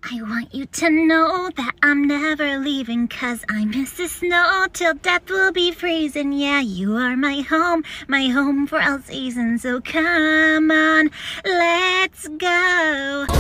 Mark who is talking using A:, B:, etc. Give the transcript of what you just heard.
A: I want you to know that I'm never leaving, 'cause I miss the snow till death will be freezing. Yeah, you are my home for all seasons. So come on, let's go.